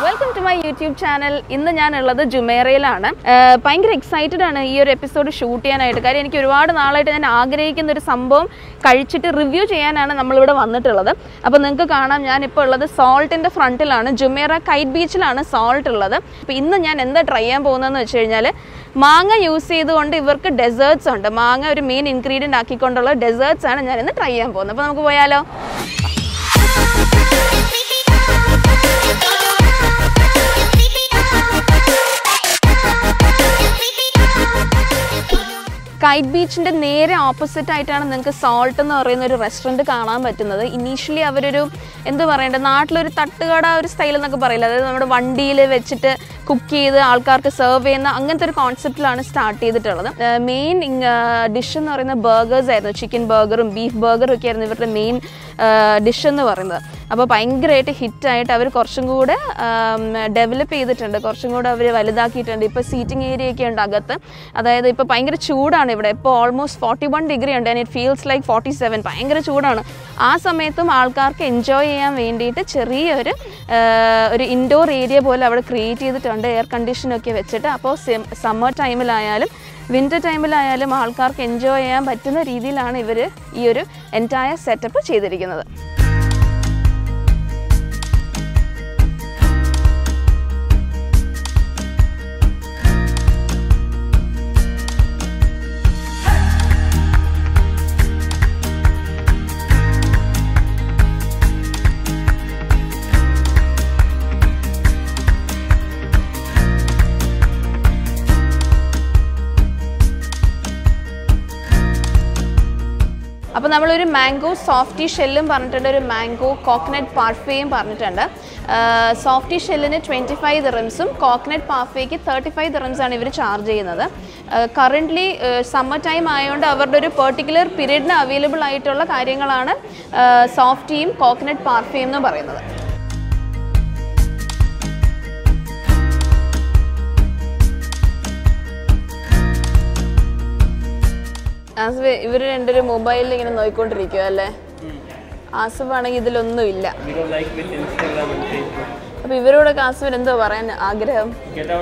Welcome to my YouTube channel. ഇന്ന് ഞാൻ ഉള്ളത് ജുമേറയിലാണ്. ഭയങ്കര എക്സൈറ്റഡ് ആണ് ഈ ഒരു എപ്പിസോഡ് ഷൂട്ട് ചെയ്യാനായിട്ട്. കാര്യം എനിക്ക് ഒരുപാട് നാളായിട്ട് ഞാൻ ആഗ്രഹിക്കുന്ന ഒരു സംഭവം കഴിച്ചിട്ട് റിവ്യൂ ചെയ്യാനാണ് നമ്മളിവിടെ വന്നിട്ടുള്ളത്. അപ്പോൾ നിങ്ങൾക്ക് കാണാം ഞാൻ ഇപ്പോൾ ഉള്ളത് സോൾട്ടിൻ്റെ ഫ്രണ്ടിലാണ്. ജുമേറ കൈറ്റ് ബീച്ചിലാണ് സോൾട്ട് ഉള്ളത്. അപ്പോൾ ഇന്ന് ഞാൻ എന്താ ട്രൈ ചെയ്യാൻ പോകുന്നതെന്ന് വെച്ച് കഴിഞ്ഞാൽ മാങ്ങ യൂസ് ചെയ്തുകൊണ്ട് ഇവർക്ക് ഡെസേർട്ട്സ് ഉണ്ട്. മാങ്ങ ഒരു മെയിൻ ഇൻഗ്രീഡിയൻ്റ് ആക്കിക്കൊണ്ടുള്ള ഡെസേർട്ട്സ് ആണ് ഞാൻ ഇന്ന് ട്രൈ ചെയ്യാൻ പോകുന്നത്. അപ്പോൾ നമുക്ക് പോയാലോ? കൈറ്റ് ബീച്ചിൻ്റെ നേരെ ഓപ്പോസിറ്റ് ആയിട്ടാണ് നിങ്ങൾക്ക് സോൾട്ട് എന്ന് പറയുന്ന ഒരു റെസ്റ്റോറൻറ്റ് കാണാൻ പറ്റുന്നത്. ഇനീഷ്യലി അവരൊരു എന്താ പറയേണ്ടത്, നാട്ടിലൊരു തട്ടുകട ഒരു സ്റ്റൈൽ എന്നൊക്കെ പറയില്ല, അതായത് നമ്മുടെ വണ്ടിയിൽ വെച്ചിട്ട് കുക്ക് ചെയ്ത് ആൾക്കാർക്ക് സെർവ് ചെയ്യുന്ന അങ്ങനത്തെ ഒരു കോൺസെപ്റ്റിലാണ് സ്റ്റാർട്ട് ചെയ്തിട്ടുള്ളത്. മെയിൻ ഡിഷ് എന്ന് പറയുന്നത് ബർഗേഴ്സ് ആയിരുന്നു. ചിക്കൻ ബർഗറും ബീഫ് ബർഗറും ഒക്കെ ആയിരുന്നു ഇവരുടെ മെയിൻ ഡിഷ് എന്ന് പറയുന്നത്. അപ്പോൾ ഭയങ്കരമായിട്ട് ഹിറ്റായിട്ട് അവർ കുറച്ചും കൂടെ ഡെവലപ്പ് ചെയ്തിട്ടുണ്ട്, കുറച്ചും കൂടെ അവർ വലുതാക്കിയിട്ടുണ്ട്. ഇപ്പോൾ സീറ്റിംഗ് ഏരിയ ഒക്കെ ഉണ്ട് അകത്ത്. അതായത് ഇപ്പോൾ ഭയങ്കര ചൂടാണ് ഇവിടെ. ഇപ്പോൾ ഓൾമോസ്റ്റ് 41 ഡിഗ്രി ഉണ്ട് ആൻഡ് ഇറ്റ് ഫീൽസ് ലൈക്ക് 47. ഭയങ്കര ചൂടാണ്. ആ സമയത്തും ആൾക്കാർക്ക് എൻജോയ് ചെയ്യാൻ വേണ്ടിയിട്ട് ചെറിയൊരു ഇൻഡോർ ഏരിയ പോലെ അവിടെ ക്രിയേറ്റ് ചെയ്തിട്ടുണ്ട്, എയർ കണ്ടീഷനൊക്കെ വെച്ചിട്ട്. അപ്പോൾ സമ്മർ ടൈമിലായാലും വിൻ്റർ ടൈമിലായാലും ആൾക്കാർക്ക് എൻജോയ് ചെയ്യാൻ പറ്റുന്ന രീതിയിലാണ് ഇവർ ഈ ഒരു എൻറ്റയർ സെറ്റപ്പ് ചെയ്തിരിക്കുന്നത്. അപ്പോൾ നമ്മളൊരു മാംഗോ സോഫ്റ്റി ഷെല്ലും പറഞ്ഞിട്ടുണ്ട്, ഒരു മാംഗോ കോക്കനട്ട് പാർഫേയും പറഞ്ഞിട്ടുണ്ട്. സോഫ്റ്റി ഷെല്ലിന് 25 ദിറംസും കോക്കനട്ട് പാർഫേക്ക് 35 ദിറംസാണ് ഇവർ ചാർജ് ചെയ്യുന്നത്. കറൻ്റ്ലി സമ്മർ ടൈം ആയതുകൊണ്ട് അവരുടെ ഒരു പെർട്ടിക്കുലർ പീരീഡിന് അവൈലബിൾ ആയിട്ടുള്ള കാര്യങ്ങളാണ് സോഫ്റ്റിയും കോക്കനട്ട് പാർഫേയും എന്ന് പറയുന്നത്. ആസിഫ്, ഇവർ രണ്ടൊരു മൊബൈലിൽ ഇങ്ങനെ നോക്കിക്കൊണ്ടിരിക്കുക അല്ലേ? ആസിഫ് ആണെങ്കിൽ ഇതിലൊന്നും ഇല്ല. അപ്പൊ ഇവരോടൊക്കെ ആസിഫിന് എന്തോ പറയാൻ ആഗ്രഹം?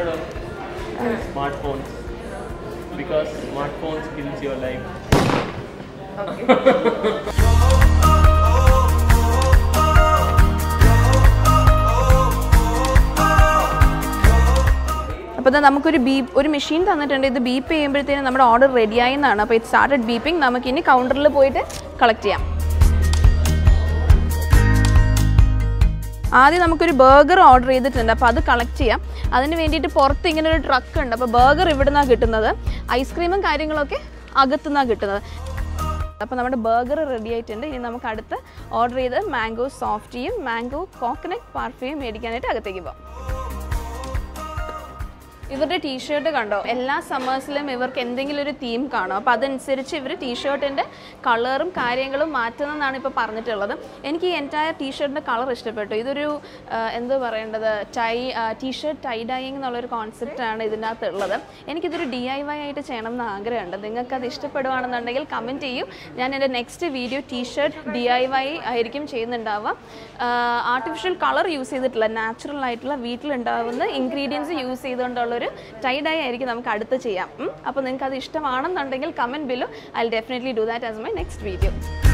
അപ്പോൾ നമുക്കൊരു ഒരു മെഷീൻ തന്നിട്ടുണ്ട്. ഇത് ബീപ്പ് ചെയ്യുമ്പോഴത്തേനും നമ്മുടെ ഓർഡർ റെഡിയായി എന്നാണ്. അപ്പോൾ ഇത് സ്റ്റാർട്ടഡ് ബീപ്പിംഗ്. നമുക്കിനി കൗണ്ടറിൽ പോയിട്ട് കളക്ട് ചെയ്യാം. ആദ്യം നമുക്കൊരു ബർഗർ ഓർഡർ ചെയ്തിട്ടുണ്ട്, അപ്പോൾ അത് കളക്ട് ചെയ്യാം. അതിന് വേണ്ടിയിട്ട് പുറത്ത് ഇങ്ങനെ ഒരു ട്രക്ക് ഉണ്ട്. അപ്പോൾ ബർഗർ ഇവിടെ നിന്നാണ് കിട്ടുന്നത്, ഐസ്ക്രീമും കാര്യങ്ങളൊക്കെ അകത്തുനിന്നാണ് കിട്ടുന്നത്. അപ്പോൾ നമ്മുടെ ബർഗർ റെഡി ആയിട്ടുണ്ട്. ഇനി നമുക്ക് അടുത്ത് ഓർഡർ ചെയ്ത് മാംഗോ സോഫ്റ്റിയും മാംഗോ കോക്കനട്ട് പാർഫേയും മേടിക്കാനായിട്ട് അകത്തേക്ക് പോകാം. ഇവരുടെ ടീഷർട്ട് കണ്ടോ? എല്ലാ സമ്മേഴ്സിലും ഇവർക്ക് എന്തെങ്കിലും ഒരു തീം കാണും. അപ്പോൾ അതനുസരിച്ച് ഇവർ ടീഷർട്ടിൻ്റെ കളറും കാര്യങ്ങളും മാറ്റുന്നതെന്നാണ് ഇപ്പോൾ പറഞ്ഞിട്ടുള്ളത്. എനിക്ക് ഈ എൻറ്റയർ ടീഷർട്ടിൻ്റെ കളർ ഇഷ്ടപ്പെട്ടു. ഇതൊരു എന്താ പറയേണ്ടത്, ടീഷർട്ട് ടൈ ഡൈയിങ് എന്നുള്ളൊരു കോൺസെപ്റ്റാണ് ഇതിൻ്റെ അകത്ത് ഉള്ളത്. എനിക്കിതൊരു DIY ആയിട്ട് ചെയ്യണം എന്ന് ആഗ്രഹമുണ്ട്. നിങ്ങൾക്കത് ഇഷ്ടപ്പെടുകയാണെന്നുണ്ടെങ്കിൽ കമൻറ്റ് ചെയ്യും. ഞാൻ എൻ്റെ നെക്സ്റ്റ് വീഡിയോ ടീഷർട്ട് DIY ആയിരിക്കും ചെയ്യുന്നുണ്ടാവുക. ആർട്ടിഫിഷ്യൽ കളർ യൂസ് ചെയ്തിട്ടില്ല, നാച്ചുറൽ ആയിട്ടുള്ള വീട്ടിലുണ്ടാവുന്ന ഇൻഗ്രീഡിയൻസ് യൂസ് ചെയ്തുകൊണ്ടുള്ള ഒരു ടൈ ഡൈ ആയിരിക്കും നമുക്ക് അടുത്ത് ചെയ്യാം. അപ്പോൾ നിങ്ങൾക്ക് അത് ഇഷ്ടമാണെന്നുണ്ടെങ്കിൽ comment below. I will definitely do that as my next video.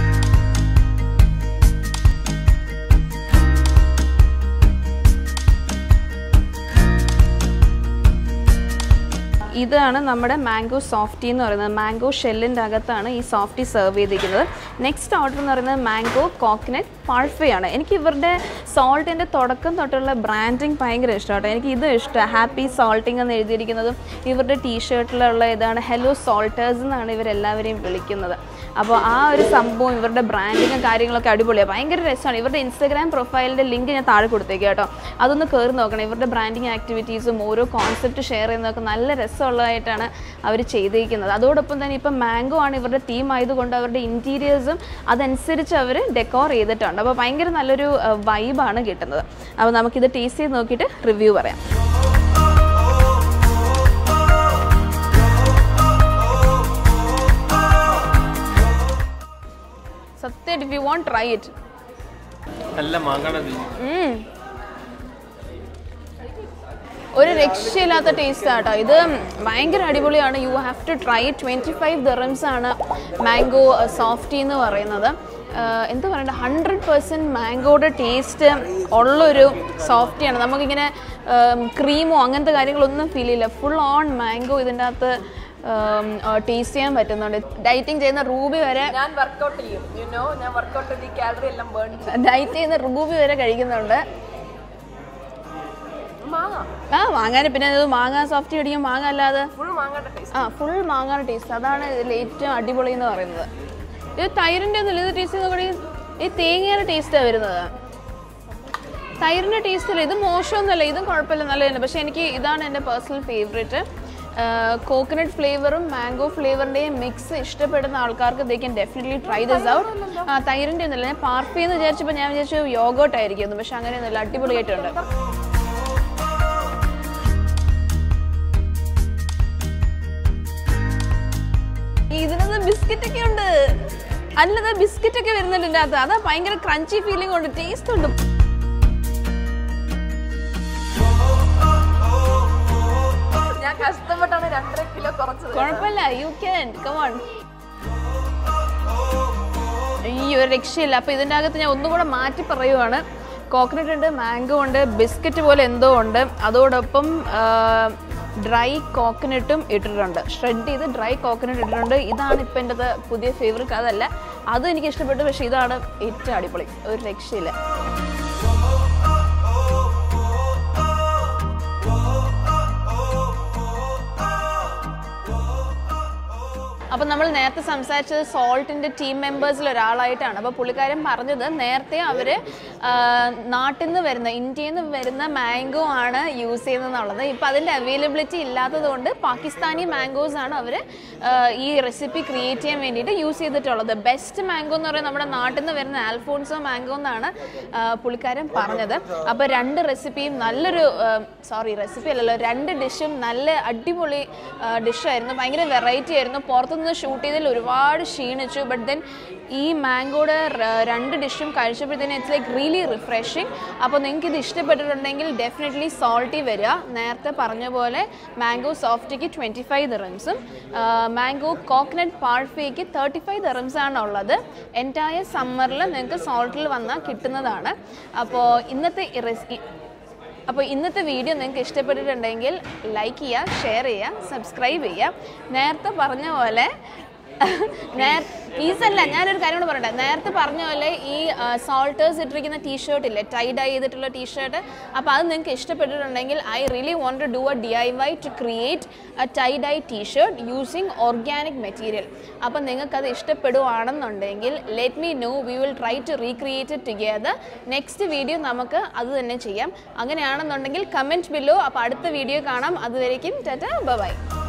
ഇതാണ് നമ്മുടെ മാംഗോ സോഫ്റ്റി എന്ന് പറയുന്നത്. മാംഗോ ഷെല്ലിൻ്റെ അകത്താണ് ഈ സോഫ്റ്റി സെർവ് ചെയ്തിരിക്കുന്നത്. നെക്സ്റ്റ് ഓർഡർ എന്ന് പറയുന്നത് മാംഗോ കോക്കനട്ട് പാർഫേ ആണ്. എനിക്ക് ഇവരുടെ സോൾട്ടിൻ്റെ തുടക്കം തൊട്ടുള്ള ബ്രാൻഡിങ് ഭയങ്കര ഇഷ്ടമാണ്. എനിക്ക് ഇത് ഇഷ്ടമാണ്. ഹാപ്പി സോൾട്ടിങ് എന്ന് എഴുതിയിരിക്കുന്നതും ഇവരുടെ ടീഷർട്ടിലുള്ള ഇതാണ് ഹലോ സോൾട്ടേഴ്സ് എന്നാണ് ഇവരെല്ലാവരെയും വിളിക്കുന്നത്. അപ്പോൾ ആ ഒരു സംഭവം ഇവരുടെ ബ്രാൻഡിങ്ങും കാര്യങ്ങളൊക്കെ അടിപൊളിയാണ്, ഭയങ്കര രസമാണ്. ഇവരുടെ ഇൻസ്റ്റാഗ്രാം പ്രൊഫൈലിൻ്റെ ലിങ്ക് ഞാൻ താഴെ കൊടുത്തേക്കാം കേട്ടോ, അതൊന്ന് കയറി നോക്കണം. ഇവരുടെ ബ്രാൻഡിങ് ആക്ടിവിറ്റീസും ഓരോ കോൺസെപ്റ്റ് ഷെയർ ചെയ്യുന്നതൊക്കെ നല്ല രസമുള്ളതായിട്ടാണ് അവർ ചെയ്തിരിക്കുന്നത്. അതോടൊപ്പം തന്നെ ഇപ്പം മാംഗോ ആണ് ഇവരുടെ തീം ആയതുകൊണ്ട് അവരുടെ ഇൻറ്റീരിയേഴ്സും അതനുസരിച്ച് അവർ ഡെക്കോർ ചെയ്തിട്ടുണ്ട്. അപ്പോൾ ഭയങ്കര നല്ലൊരു വൈബാണ് കിട്ടുന്നത്. അപ്പോൾ നമുക്കിത് ടേസ്റ്റ് ചെയ്ത് നോക്കിയിട്ട് റിവ്യൂ പറയാം. Satyam, if you want, try it. Alla mangana ഒരു രക്ഷയില്ലാത്ത ടേസ്റ്റ് ആട്ടോ ഇത്. ഭയങ്കര അടിപൊളിയാണ്. You have to try. 25 dirhams ആണ് മാംഗോ സോഫ്റ്റി എന്ന് പറയുന്നത്. എന്താ പറയണ്ടത്, 100% മാംഗോയുടെ ടേസ്റ്റ് ഉള്ളൊരു സോഫ്റ്റിയാണ്. നമുക്കിങ്ങനെ ക്രീമോ അങ്ങനത്തെ കാര്യങ്ങളൊന്നും ഫീൽ ചെയ്യില്ല. ഫുൾ ഓൺ മാംഗോ ഇതിൻ്റെ അകത്ത് ടേസ്റ്റ് ചെയ്യാൻ പറ്റുന്നുണ്ട്. ഡയറ്റിംഗ് ചെയ്യുന്ന റൂബി വരെ ഞാൻ വർക്കൗട്ട് ചെയ്യും, ഞാൻ വർക്കൗട്ട് ചെയ്ത് കാലറി എല്ലാം ബേൺ ചെയ്യും. ഡയറ്റ് ചെയ്യുന്ന റൂബി വരെ കഴിക്കുന്നുണ്ട്. മാങ്ങാന് പിന്നെ മാങ്ങ സോഫ്റ്റ് അടിക്കും, മാങ്ങ അല്ലാതെ ഫുൾ മാങ്ങയുടെ ടേസ്റ്റ്. അതാണ് ഇതിൽ ഏറ്റവും അടിപൊളി എന്ന് പറയുന്നത്. ഇത് തൈരിൻ്റെ ഒന്നുമില്ല, ഇത് ടേസ്റ്റ് നോക്കണേ, ഈ തേങ്ങയുടെ ടേസ്റ്റാണ് വരുന്നത്. തൈരിൻ്റെ ടേസ്റ്റ് അല്ല, ഇത് മോശമൊന്നുമല്ല, ഇതും കുഴപ്പമില്ല, നല്ല തന്നെ. പക്ഷെ എനിക്ക് ഇതാണ് എൻ്റെ പേഴ്സണൽ ഫേവറേറ്റ്. കോക്കനട്ട് ഫ്ലേവറും മാംഗോ ഫ്ലേവറിൻ്റെയും മിക്സ് ഇഷ്ടപ്പെടുന്ന ആൾക്കാർക്ക് they can definitely try this out. തൈരിൻ്റെ ഒന്നുമില്ല, ഞാൻ പാർഫി എന്ന് വിചാരിച്ചപ്പോൾ ഞാൻ വിചാരിച്ചു യോഗോട്ട് ആയിരിക്കും, പക്ഷെ അങ്ങനെയൊന്നുമില്ല, അടിപൊളിയായിട്ടുണ്ട്. ഇതിനകത്ത് ബിസ്ക്കറ്റ് ഒക്കെ ഉണ്ട്, അല്ലാതെ ബിസ്ക്കറ്റ് ഒക്കെ വരുന്നുണ്ട് ഇതിൻ്റെ അകത്ത്. അതാ ഭയങ്കര ക്രഞ്ചി ഫീലിംഗ് ഉണ്ട്, ടേസ്റ്റ് ഉണ്ട്. ഞാൻ കഷ്ടപ്പെട്ടാണ് 2.5 കിലോ കുറച്ചത്. കുഴപ്പമില്ല, യു ക്യാൻ കം ഓൺ. ഈ ഒരു രക്ഷയില്ല. അപ്പോൾ ഇതിൻ്റെ അകത്ത് ഞാൻ ഒന്നും കൂടെ മാറ്റി പറയുവാണ്. കോക്കനട്ട് ഉണ്ട്, മാംഗോ ഉണ്ട്, ബിസ്ക്കറ്റ് പോലെ എന്തോ ഉണ്ട്, അതോടൊപ്പം ഡ്രൈ കോക്കനട്ടും ഇട്ടിട്ടുണ്ട്, ഷ്രെഡ് ചെയ്ത് ഡ്രൈ കോക്കനട്ട് ഇട്ടിട്ടുണ്ട്. ഇതാണ് ഇപ്പം എൻ്റെ പുതിയ ഫേവറേറ്റ്. അതല്ല, അതും എനിക്ക് ഇഷ്ടപ്പെട്ടു, പക്ഷേ ഇതാണ് ഏറ്റവും അടിപൊളി, ഒരു രക്ഷയില്ല. അപ്പം നമ്മൾ നേരത്തെ സംസാരിച്ചത് സോൾട്ടിൻ്റെ ടീം മെമ്പേഴ്സിൽ ഒരാളായിട്ടാണ്. അപ്പോൾ പുള്ളിക്കാരൻ പറഞ്ഞത് നേരത്തെ അവർ നാട്ടിൽ നിന്ന് വരുന്ന, ഇന്ത്യയിൽ നിന്ന് വരുന്ന മാംഗോ ആണ് യൂസ് ചെയ്യുന്നതെന്നുള്ളത്. ഇപ്പോൾ അതിൻ്റെ അവൈലബിലിറ്റി ഇല്ലാത്തത് കൊണ്ട് പാകിസ്ഥാനി മാംഗോസ് ആണ് അവർ ഈ റെസിപ്പി ക്രിയേറ്റ് ചെയ്യാൻ വേണ്ടിയിട്ട് യൂസ് ചെയ്തിട്ടുള്ളത്. ബെസ്റ്റ് മാംഗോ എന്ന് പറയുന്നത് നമ്മുടെ നാട്ടിൽ നിന്ന് വരുന്ന ആൽഫോൺസോ മാംഗോ എന്നാണ് പുള്ളിക്കാരൻ പറഞ്ഞത്. അപ്പോൾ 2 റെസിപ്പിയും നല്ലൊരു റെസിപ്പി അല്ലല്ലോ, 2 ഡിഷും നല്ല അടിപൊളി ഡിഷായിരുന്നു, ഭയങ്കര വെറൈറ്റി ആയിരുന്നു. പുറത്തുനിന്ന് ഷൂട്ട് ചെയ്തതിൽ ഒരുപാട് ക്ഷീണിച്ചു. ബട്ട് ദെൻ ഈ മാംഗോയുടെ 2 ഡിഷും കഴിച്ചപ്പോഴത്തേനും ഇറ്റ്സ് ലൈക്ക് റിയലി റിഫ്രഷിങ്. അപ്പോൾ നിങ്ങൾക്ക് ഇത് ഇഷ്ടപ്പെട്ടിട്ടുണ്ടെങ്കിൽ ഡെഫിനറ്റ്ലി സോൾട്ടി വരിക. നേരത്തെ പറഞ്ഞ പോലെ മാംഗോ സോഫ്റ്റിക്ക് 25 dirhamsഉം മാംഗോ കോക്കനട്ട് പാർഫിക്ക് 35 dirhams ആണ് ഉള്ളത്. എൻറ്റയർ സമ്മറിൽ നിങ്ങൾക്ക് സോൾട്ടിൽ വന്നാൽ കിട്ടുന്നതാണ്. അപ്പോൾ ഇന്നത്തെ വീഡിയോ നിങ്ങൾക്ക് ഇഷ്ടപ്പെട്ടിട്ടുണ്ടെങ്കിൽ ലൈക്ക് ചെയ്യുക, ഷെയർ ചെയ്യുക, സബ്സ്ക്രൈബ് ചെയ്യുക. നേരത്തെ പറഞ്ഞ പോലെ പ്ലീസല്ല, ഞാനൊരു കാര്യം കൂടെ പറയട്ടെ. നേരത്തെ പറഞ്ഞ പോലെ ഈ സോൾട്ടേഴ്സ് ഇട്ടിരിക്കുന്ന ടീഷർട്ട് ഇല്ലേ, ടൈ ഡൈ ചെയ്തിട്ടുള്ള ടീഷർട്ട്, അപ്പോൾ അത് നിങ്ങൾക്ക് ഇഷ്ടപ്പെട്ടിട്ടുണ്ടെങ്കിൽ I really want to do a DIY to create a tie dye T-shirt using organic material. അപ്പം നിങ്ങൾക്കത് ഇഷ്ടപ്പെടുവാണെന്നുണ്ടെങ്കിൽ let me know, we will try to recreate it together. Next video നമുക്ക് അത് തന്നെ ചെയ്യാം. അങ്ങനെയാണെന്നുണ്ടെങ്കിൽ കമൻറ്റ് ബിലോ. അപ്പോൾ അടുത്ത വീഡിയോ കാണാം. അതുവരേക്കും ടാറ്റാ, ബൈ.